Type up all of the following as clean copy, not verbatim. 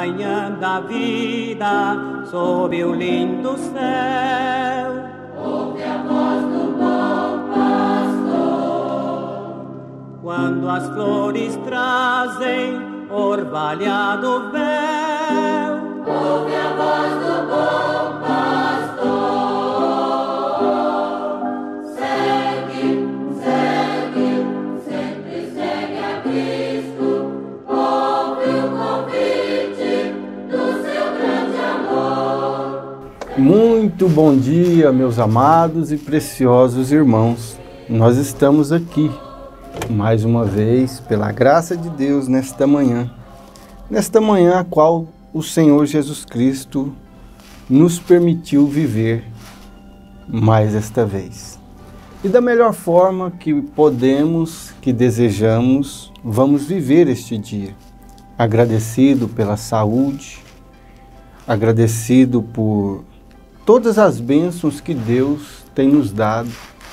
manhã da vida, sob o lindo céu, ouve a voz do bom pastor. Quando as flores trazem orvalhado véu, ouve a voz do bom pastor. Segue, segue, sempre segue a Cristo. Ouve o convite do seu grande amor. Muito bom dia, meus amados e preciosos irmãos. Nós estamos aqui mais uma vez, pela graça de Deus, nesta manhã a qual o Senhor Jesus Cristo nos permitiu viver mais esta vez. E da melhor forma que podemos, que desejamos, vamos viver este dia. Agradecido pela saúde, agradecido por todas as bênçãos que Deus tem nos dado,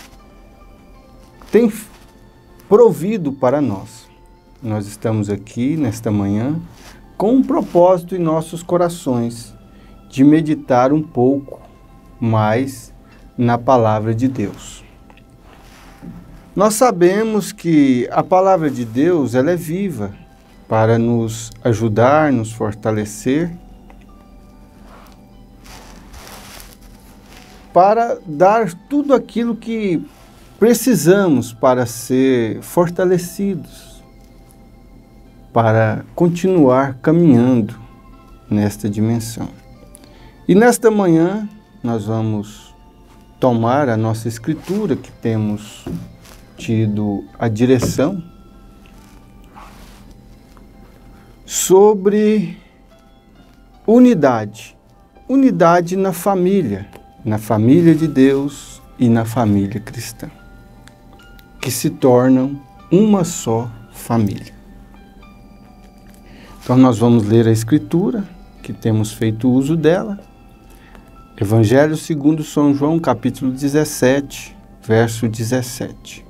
tem provido para nós. Nós estamos aqui nesta manhã com um propósito em nossos corações de meditar um pouco mais na palavra de Deus. Nós sabemos que a palavra de Deus, ela é viva para nos ajudar, nos fortalecer, para dar tudo aquilo que precisamos para ser fortalecidos, para continuar caminhando nesta dimensão. E nesta manhã nós vamos tomar a nossa escritura, que temos tido a direção, sobre unidade. Unidade na família de Deus e na família cristã, que se tornam uma só família. Então nós vamos ler a Escritura, que temos feito uso dela. Evangelho segundo São João, capítulo 17, verso 17.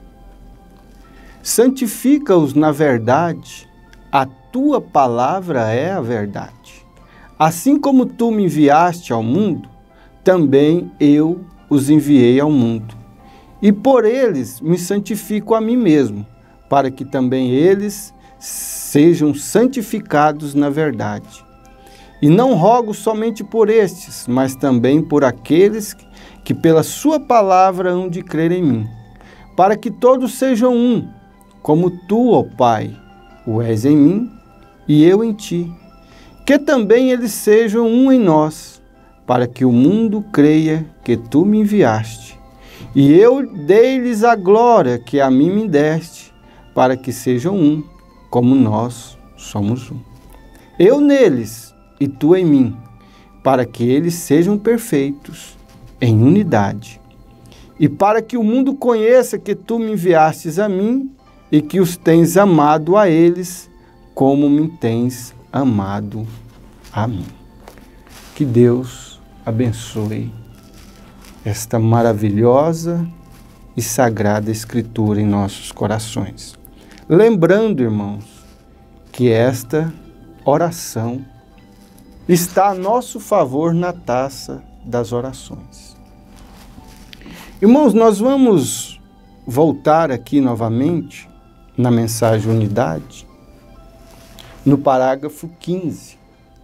Santifica-os na verdade, a tua palavra é a verdade. Assim como tu me enviaste ao mundo, também eu os enviei ao mundo. E por eles me santifico a mim mesmo, para que também eles sejam santificados na verdade. E não rogo somente por estes, mas também por aqueles que pela sua palavra hão de crer em mim, para que todos sejam um, como tu, ó Pai, o és em mim e eu em ti. Que também eles sejam um em nós, para que o mundo creia que tu me enviaste. E eu dei-lhes a glória que a mim me deste, para que sejam um, como nós somos um. Eu neles e tu em mim, para que eles sejam perfeitos em unidade. E para que o mundo conheça que tu me enviastes a mim e que os tens amado a eles, como me tens amado a mim. Que Deus abençoe esta maravilhosa e sagrada Escritura em nossos corações. Lembrando, irmãos, que esta oração está a nosso favor na taça das orações. Irmãos, nós vamos voltar aqui novamente na mensagem Unidade, no parágrafo 15.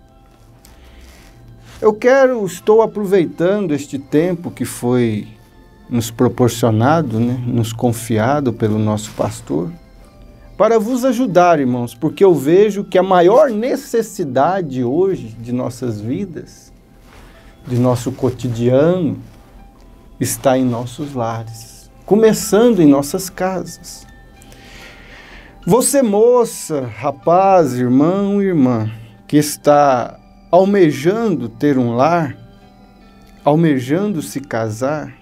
Estou aproveitando este tempo que foi nos proporcionado, nos confiado pelo nosso pastor, para vos ajudar, irmãos, porque eu vejo que a maior necessidade hoje de nossas vidas, de nosso cotidiano, está em nossos lares, começando em nossas casas. Você, moça, rapaz, irmão, irmã, que está almejando ter um lar, almejando se casar,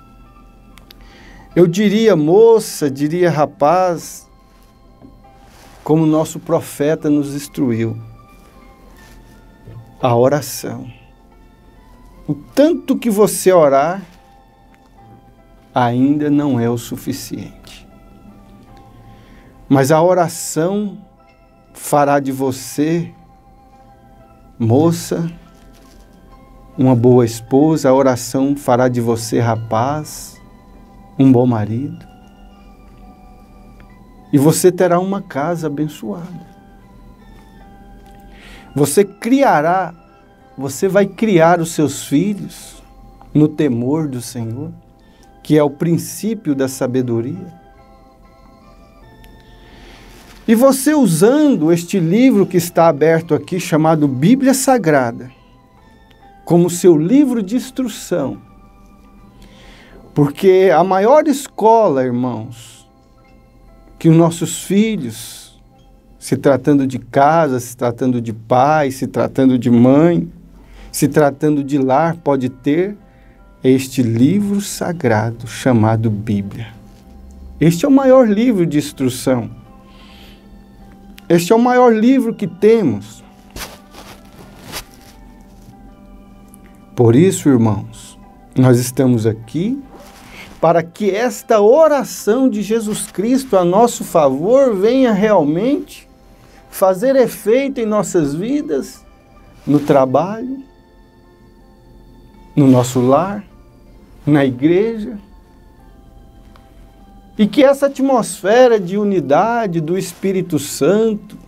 eu diria moça, diria rapaz, como nosso profeta nos instruiu, a oração. O tanto que você orar ainda não é o suficiente. Mas a oração fará de você moça, uma boa esposa, a oração fará de você, rapaz, um bom marido. E você terá uma casa abençoada. Você vai criar os seus filhos no temor do Senhor, que é o princípio da sabedoria. E você usando este livro que está aberto aqui, chamado Bíblia Sagrada, como seu livro de instrução, porque a maior escola, irmãos, que os nossos filhos, se tratando de casa, se tratando de pai, se tratando de mãe, se tratando de lar, pode ter, é este livro sagrado chamado Bíblia. Este é o maior livro de instrução. Este é o maior livro que temos. Por isso, irmãos, nós estamos aqui para que esta oração de Jesus Cristo a nosso favor venha realmente fazer efeito em nossas vidas, no trabalho, no nosso lar, na igreja. E que essa atmosfera de unidade do Espírito Santo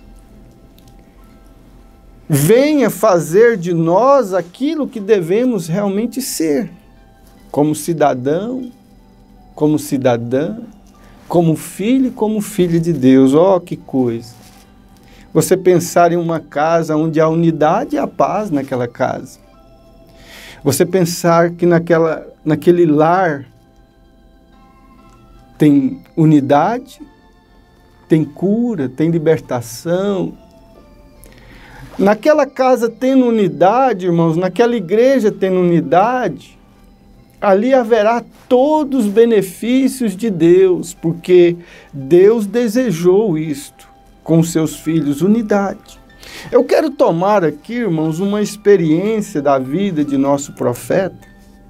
venha fazer de nós aquilo que devemos realmente ser, como cidadão, como cidadã, como filho e como filha de Deus. Oh, que coisa! Você pensar em uma casa onde há unidade e há paz naquela casa. Você pensar que naquele lar tem unidade, tem cura, tem libertação. Naquela casa tendo unidade, irmãos, naquela igreja tendo unidade, ali haverá todos os benefícios de Deus, porque Deus desejou isto com seus filhos, unidade. Eu quero tomar aqui, irmãos, uma experiência da vida de nosso profeta.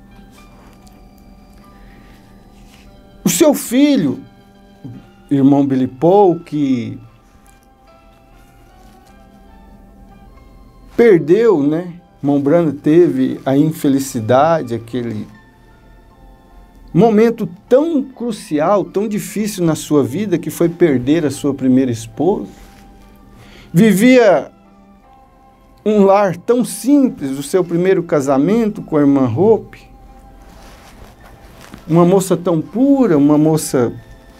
O seu filho, irmão Billy Paul, que perdeu, né? Irmão Branham teve a infelicidade, aquele momento tão crucial, tão difícil na sua vida, que foi perder a sua primeira esposa. Vivia um lar tão simples, o seu primeiro casamento com a irmã Hope. Uma moça tão pura, uma moça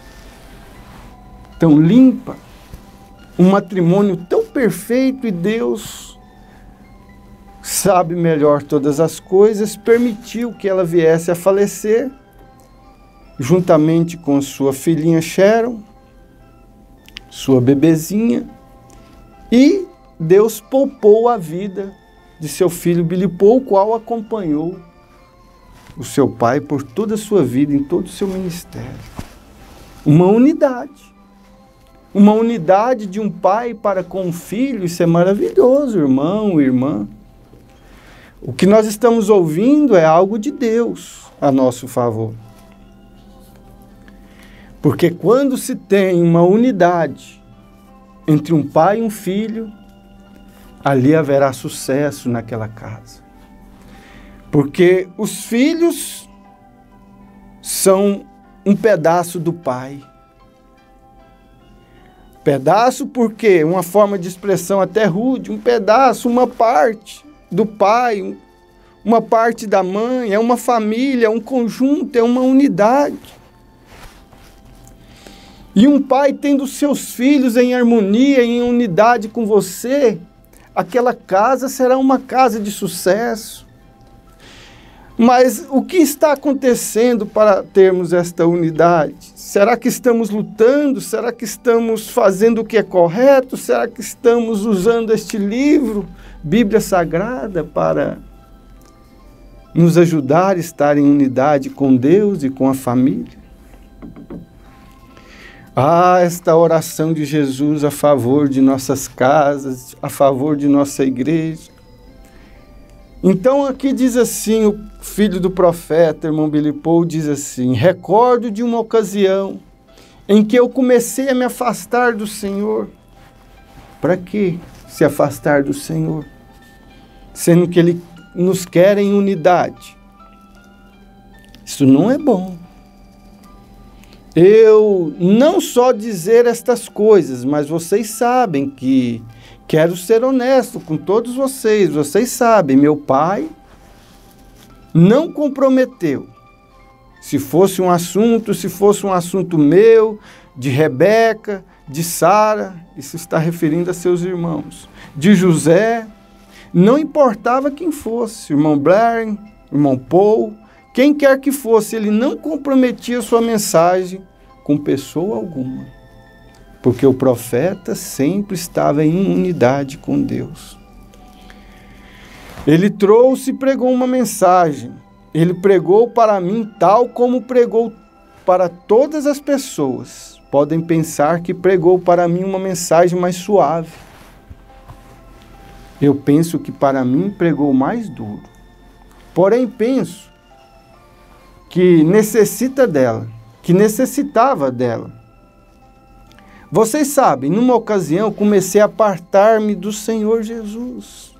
tão limpa, um matrimônio tão perfeito, e Deus sabe melhor todas as coisas, permitiu que ela viesse a falecer, juntamente com sua filhinha Sharon, sua bebezinha, e Deus poupou a vida de seu filho Billy Paul, o qual acompanhou o seu pai por toda a sua vida, em todo o seu ministério. Uma unidade de um pai para com um filho, isso é maravilhoso, irmão, irmã. O que nós estamos ouvindo é algo de Deus a nosso favor. Porque quando se tem uma unidade entre um pai e um filho, ali haverá sucesso naquela casa. Porque os filhos são um pedaço do pai. Pedaço porque uma forma de expressão até rude, um pedaço, uma parte do pai, uma parte da mãe, é uma família, é um conjunto, é uma unidade. E um pai tendo seus filhos em harmonia, em unidade com você, aquela casa será uma casa de sucesso. Mas o que está acontecendo para termos esta unidade? Será que estamos lutando? Será que estamos fazendo o que é correto? Será que estamos usando este livro, Bíblia Sagrada, para nos ajudar a estar em unidade com Deus e com a família? Ah, esta oração de Jesus a favor de nossas casas, a favor de nossa igreja. Então aqui diz assim, o filho do profeta, irmão Billy Paul, diz assim: recordo de uma ocasião em que eu comecei a me afastar do Senhor. Para que se afastar do Senhor? sendo que Ele nos quer em unidade. Isso não é bom. Eu não só dizer estas coisas, mas vocês sabem que quero ser honesto com todos vocês. Vocês sabem, meu pai não comprometeu. Se fosse um assunto meu, de Rebeca, de Sara, isso está referindo a seus irmãos, de José, não importava quem fosse, irmão Blair, irmão Paul, quem quer que fosse, ele não comprometia sua mensagem com pessoa alguma, porque o profeta sempre estava em unidade com Deus. Ele trouxe e pregou uma mensagem. Ele pregou para mim tal como pregou para todas as pessoas. Podem pensar que pregou para mim uma mensagem mais suave. Eu penso que para mim pregou mais duro. Porém, penso que necessitava dela. Vocês sabem, numa ocasião comecei a apartar-me do Senhor Jesus.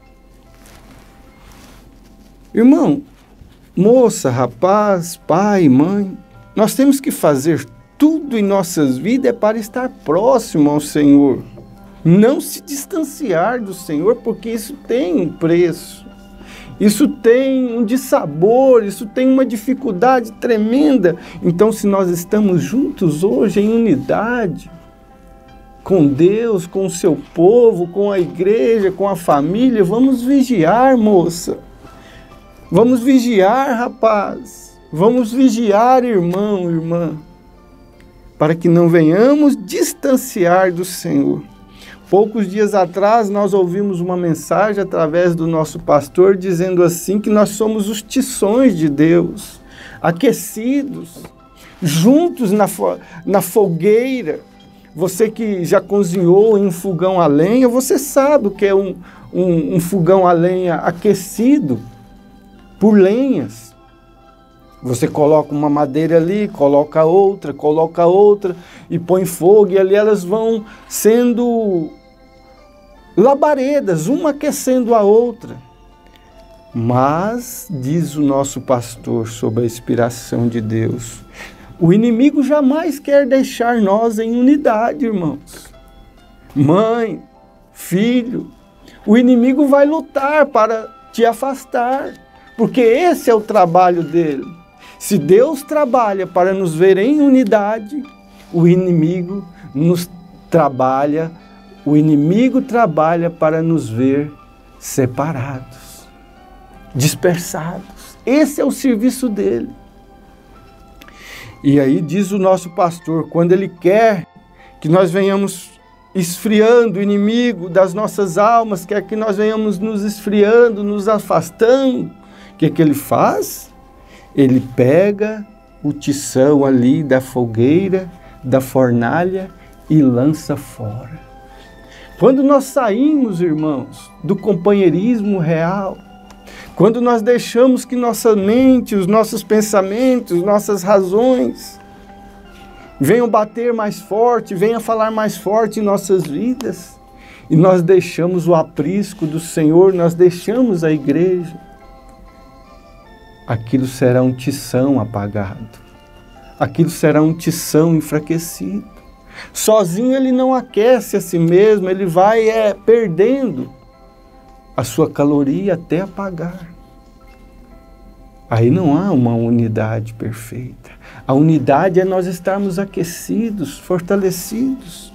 Irmão, moça, rapaz, pai, mãe, nós temos que fazer tudo em nossas vidas para estar próximo ao Senhor. Não se distanciar do Senhor, porque isso tem um preço. Isso tem um dissabor, isso tem uma dificuldade tremenda. Então, se nós estamos juntos hoje em unidade, com Deus, com o seu povo, com a igreja, com a família, vamos vigiar, moça. Vamos vigiar, rapaz. Vamos vigiar, irmão, irmã, para que não venhamos distanciar do Senhor. Poucos dias atrás, nós ouvimos uma mensagem através do nosso pastor dizendo assim que nós somos os tições de Deus, aquecidos, juntos na fogueira. Você que já cozinhou em um fogão a lenha, você sabe o que é um fogão a lenha aquecido por lenhas. Você coloca uma madeira ali, coloca outra e põe fogo, e ali elas vão sendo labaredas, uma aquecendo a outra. Mas, diz o nosso pastor, sob a inspiração de Deus, o inimigo jamais quer deixar nós em unidade, irmãos. Mãe, filho, o inimigo vai lutar para te afastar, porque esse é o trabalho dele. Se Deus trabalha para nos ver em unidade, o inimigo trabalha para nos ver separados, dispersados. Esse é o serviço dele. E aí diz o nosso pastor, quando ele quer que nós venhamos esfriando o inimigo das nossas almas, quer que nós venhamos nos esfriando, nos afastando, o que ele faz? Ele pega o tição ali da fogueira, da fornalha e lança fora. Quando nós saímos, irmãos, do companheirismo real, quando nós deixamos que nossa mente, os nossos pensamentos, nossas razões venham bater mais forte, venham falar mais forte em nossas vidas, e nós deixamos o aprisco do Senhor, nós deixamos a igreja, aquilo será um tição apagado, aquilo será um tição enfraquecido. Sozinho ele não aquece a si mesmo, ele vai perdendo a sua caloria até apagar. Aí não há uma unidade perfeita. A unidade é nós estarmos aquecidos, fortalecidos.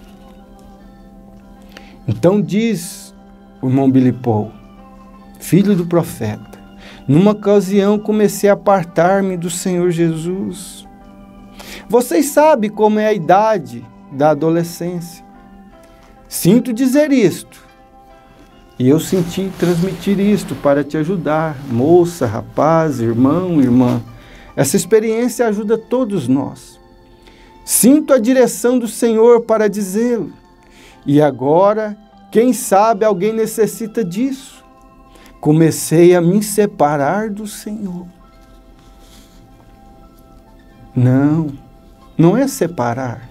Então diz o irmão Billy Paul, filho do profeta, numa ocasião comecei a apartar-me do Senhor Jesus. Vocês sabem como é a idade da adolescência. Sinto dizer isto, e eu senti transmitir isto para te ajudar, moça, rapaz, irmão, irmã. Essa experiência ajuda todos nós. Sinto a direção do Senhor para dizê-lo. E agora, quem sabe alguém necessita disso. Comecei a me separar do Senhor. Não é separar.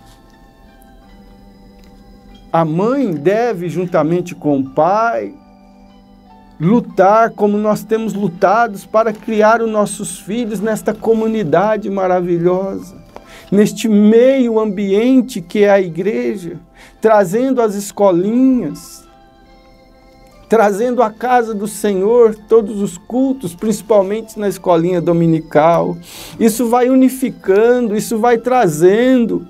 A mãe deve, juntamente com o pai, lutar como nós temos lutado para criar os nossos filhos nesta comunidade maravilhosa, neste meio ambiente que é a igreja, trazendo as escolinhas, trazendo a casa do Senhor, todos os cultos, principalmente na escolinha dominical. Isso vai unificando, isso vai trazendo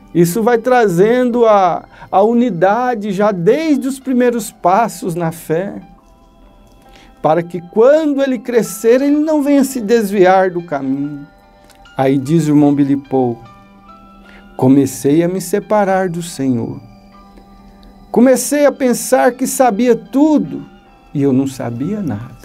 a unidade já desde os primeiros passos na fé, para que quando ele crescer, ele não venha se desviar do caminho. Aí diz o irmão Billy Paul: comecei a me separar do Senhor. Comecei a pensar que sabia tudo e eu não sabia nada.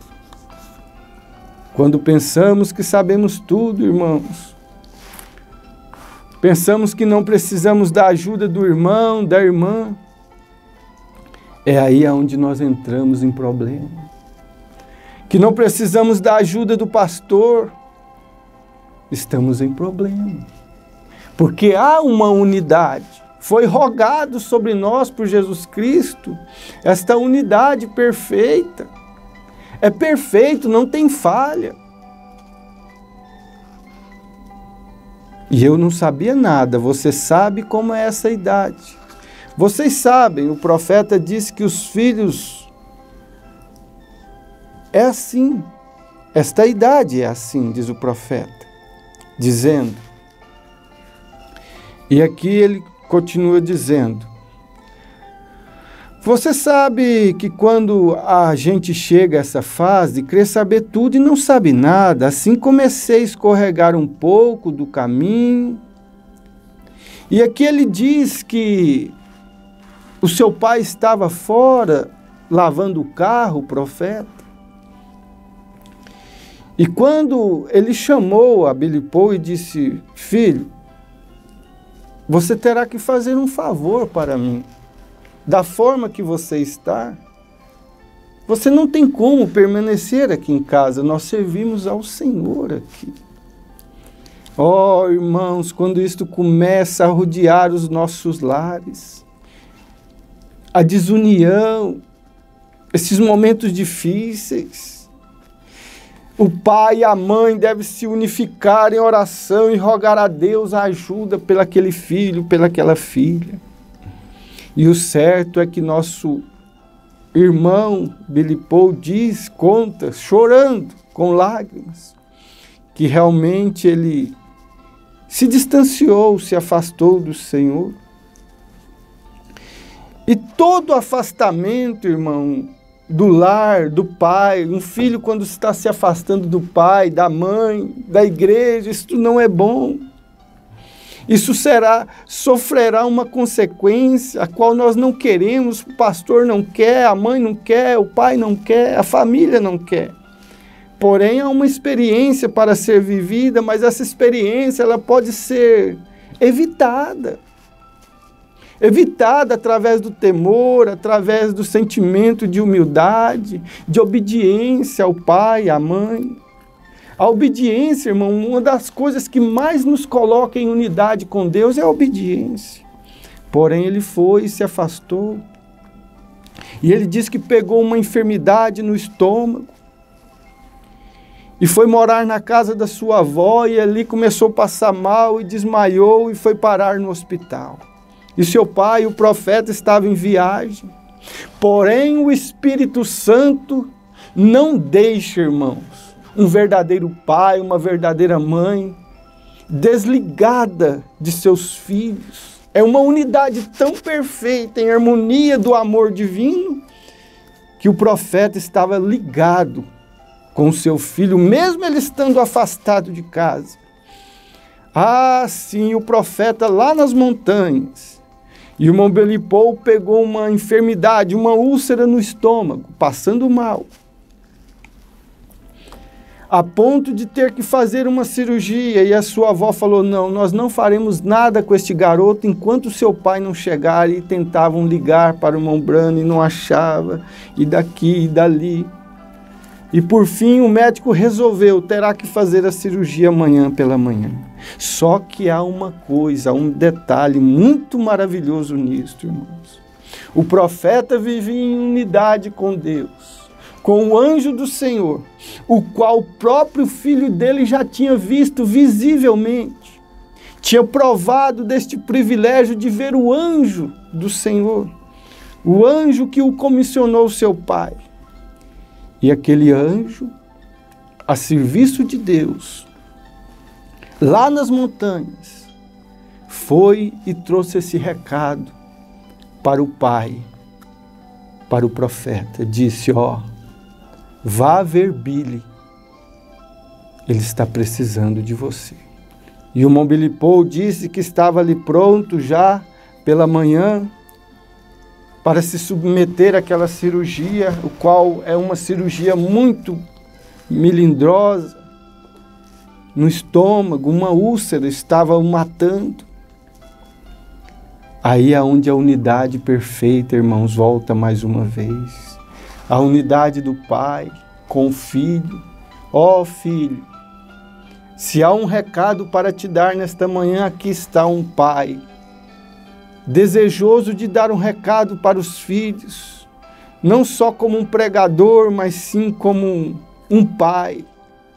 Quando pensamos que sabemos tudo, irmãos, pensamos que não precisamos da ajuda do irmão, da irmã, é aí onde nós entramos em problema. Que não precisamos da ajuda do pastor, estamos em problema. Porque há uma unidade. Foi rogado sobre nós por Jesus Cristo esta unidade perfeita. É perfeito, não tem falha. E eu não sabia nada. Você sabe como é essa idade. Vocês sabem, o profeta disse que os filhos é assim. Esta idade é assim, diz o profeta, dizendo. E aqui ele continua dizendo: você sabe que quando a gente chega a essa fase de querer saber tudo e não sabe nada, assim comecei a escorregar um pouco do caminho. E aqui ele diz que o seu pai estava fora lavando o carro, o profeta. E quando ele chamou a Billy Paul e disse: filho, você terá que fazer um favor para mim. Da forma que você está, você não tem como permanecer aqui em casa. Nós servimos ao Senhor aqui. Oh, irmãos, quando isto começa a rodear os nossos lares, a desunião, esses momentos difíceis, o pai e a mãe devem se unificar em oração e rogar a Deus a ajuda pelaquele filho, pelaquela filha. E o certo é que nosso irmão Billy Paul conta, chorando, com lágrimas, que realmente ele se distanciou, se afastou do Senhor. E todo afastamento, irmão, do lar, do pai, um filho quando está se afastando do pai, da mãe, da igreja, isso não é bom. Isso sofrerá uma consequência a qual nós não queremos, o pastor não quer, a mãe não quer, o pai não quer, a família não quer. Porém, há uma experiência para ser vivida, mas essa experiência ela pode ser evitada. Evitada através do temor, através do sentimento de humildade, de obediência ao pai, à mãe. A obediência, irmão, uma das coisas que mais nos coloca em unidade com Deus é a obediência. Porém, ele foi e se afastou. E ele diz que pegou uma enfermidade no estômago. E foi morar na casa da sua avó e ali começou a passar mal e desmaiou e foi parar no hospital. E seu pai, o profeta, estava em viagem. Porém, o Espírito Santo não deixa, irmãos, um verdadeiro pai, uma verdadeira mãe, desligada de seus filhos. É uma unidade tão perfeita, em harmonia do amor divino, que o profeta estava ligado com seu filho, mesmo ele estando afastado de casa. Ah, sim, o profeta lá nas montanhas. E o irmão Billy Paul pegou uma enfermidade, uma úlcera no estômago, passando mal, a ponto de ter que fazer uma cirurgia. E a sua avó falou: não, nós não faremos nada com este garoto enquanto seu pai não chegar. E tentavam ligar para o irmão Brano e não achava, e daqui e dali. E por fim o médico resolveu, terá que fazer a cirurgia amanhã pela manhã. Só que há uma coisa, um detalhe muito maravilhoso nisto, irmãos. O profeta vivia em unidade com Deus. com o anjo do Senhor, o qual o próprio filho dele já tinha visto visivelmente, tinha provado deste privilégio de ver o anjo do Senhor, o anjo que o comissionou seu pai. E aquele anjo, a serviço de Deus, lá nas montanhas, foi e trouxe esse recado para o pai, para o profeta. Disse, vá ver Billy, ele está precisando de você. E o irmão Billy Paul disse que estava ali pronto já pela manhã para se submeter àquela cirurgia, o qual é uma cirurgia muito melindrosa no estômago, uma úlcera estava o matando. Aí é onde a unidade perfeita, irmãos, volta mais uma vez. A unidade do Pai com o Filho. Filho, se há um recado para te dar nesta manhã, aqui está um Pai, desejoso de dar um recado para os filhos, não só como um pregador, mas sim como um pai,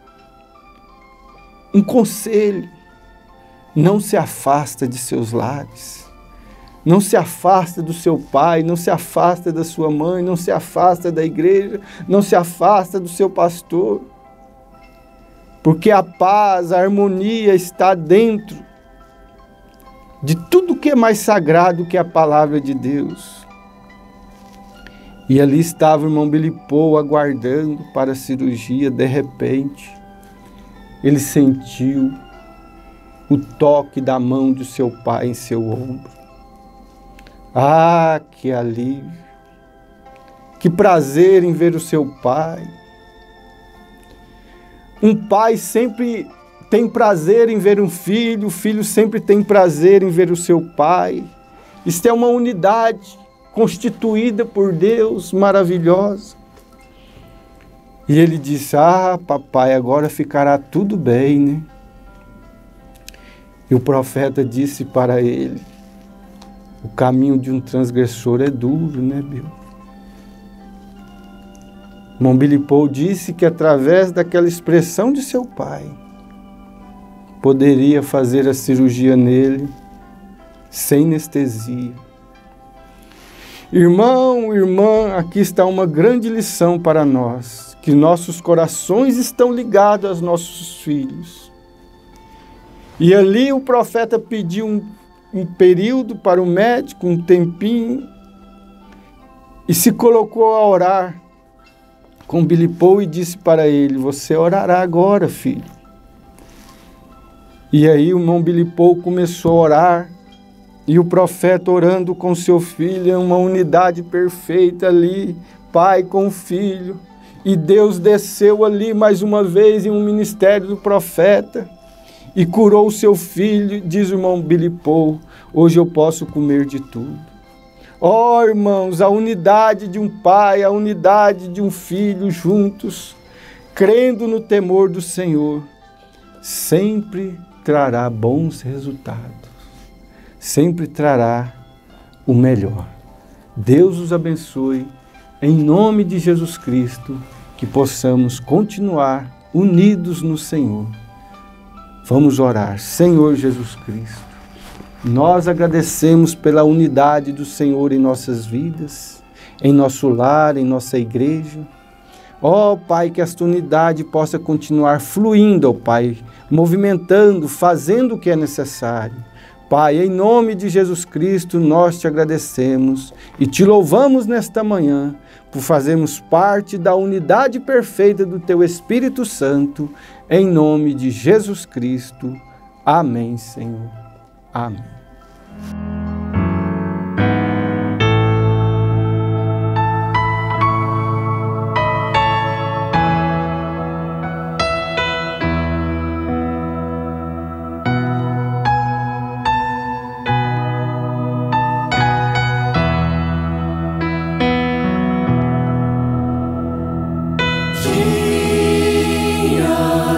um conselho. Não se afasta de seus lares, não se afasta do seu pai, não se afasta da sua mãe, não se afasta da igreja, não se afasta do seu pastor, porque a paz, a harmonia está dentro de tudo que é mais sagrado que a palavra de Deus. E ali estava o irmão Billy Paul aguardando para a cirurgia. De repente, ele sentiu o toque da mão de seu pai em seu ombro. Ah, que alívio! Que prazer em ver o seu pai. Um pai sempre tem prazer em ver um filho, o filho sempre tem prazer em ver o seu pai. Isto é uma unidade constituída por Deus, maravilhosa. E ele disse, papai, agora ficará tudo bem, né? E o profeta disse para ele, o caminho de um transgressor é duro, né, Bill? Irmão Billy Paul disse que através daquela expressão de seu pai, poderia fazer a cirurgia nele sem anestesia. Irmão, irmã, aqui está uma grande lição para nós, que nossos corações estão ligados aos nossos filhos. E ali o profeta pediu um período para o médico, um tempinho, e se colocou a orar com Billy Paul e disse para ele, você orará agora, filho. E aí o irmão Billy Paul começou a orar, e o profeta orando com seu filho, uma unidade perfeita ali, pai com filho, e Deus desceu ali mais uma vez em um ministério do profeta, e curou o seu filho, diz o irmão Billy Paul, hoje eu posso comer de tudo. Irmãos, a unidade de um pai, a unidade de um filho juntos, crendo no temor do Senhor, sempre trará bons resultados, sempre trará o melhor. Deus os abençoe, em nome de Jesus Cristo, que possamos continuar unidos no Senhor. Vamos orar. Senhor Jesus Cristo, nós agradecemos pela unidade do Senhor em nossas vidas, em nosso lar, em nossa igreja. Pai, que esta unidade possa continuar fluindo, Pai, movimentando, fazendo o que é necessário. Pai, em nome de Jesus Cristo, nós te agradecemos e te louvamos nesta manhã por fazermos parte da unidade perfeita do Teu Espírito Santo, em nome de Jesus Cristo. Amém, Senhor. Amém.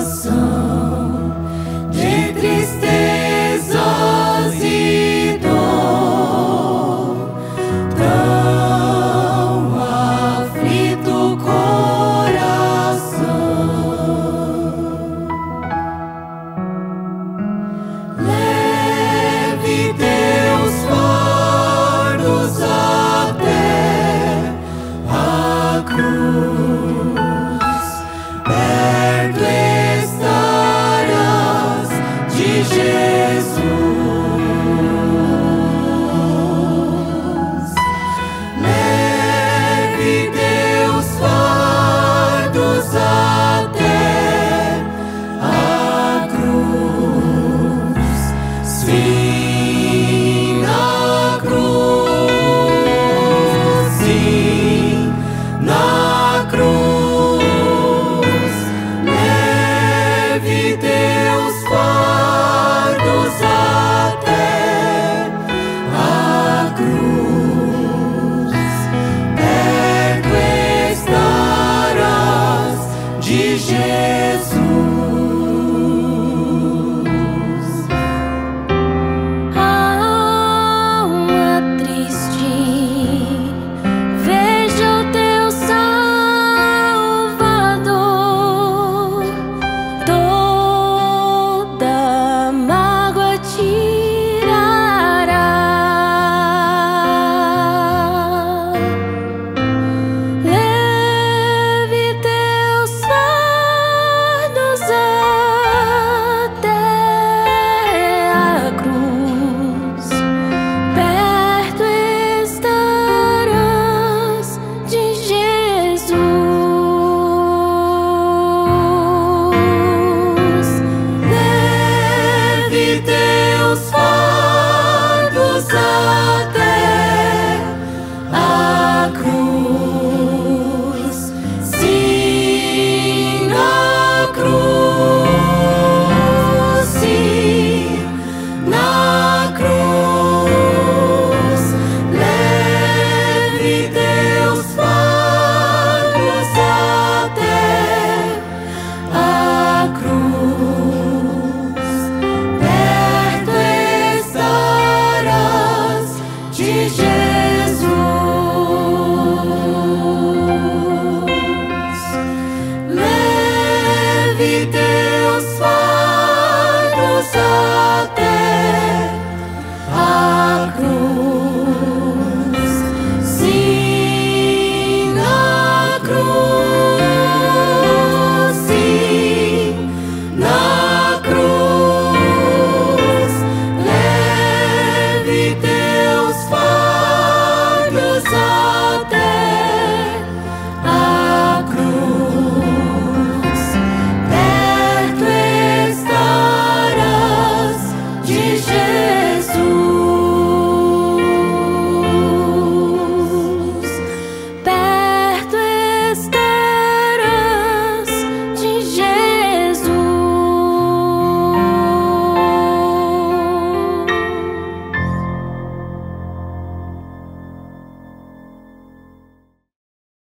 De tristezas e dor. Evangelho.